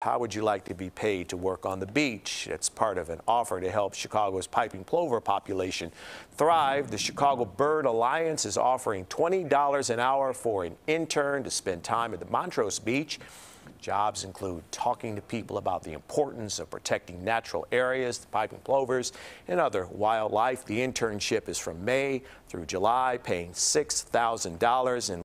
How would you like to be paid to work on the beach? It's part of an offer to help Chicago's piping plover population thrive. The Chicago Bird Alliance is offering $20 an hour for an intern to spend time at the Montrose Beach. Jobs include talking to people about the importance of protecting natural areas, the piping plovers, and other wildlife. The internship is from May through July, paying $6,000 and